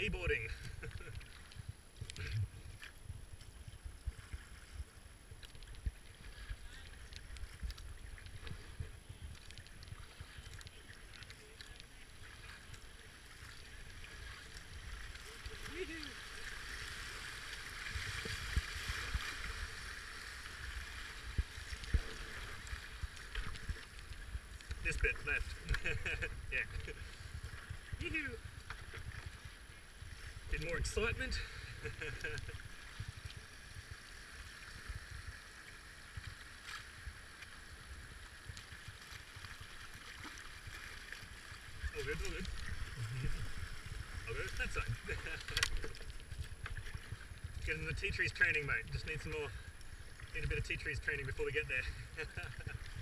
Skiboarding. This bit left. Yeah. Yoo-hoo. Bit more excitement. All good, all good. All good, that side. Getting the TiTrees training, mate. Just need some more. Need a bit of TiTrees training before we get there.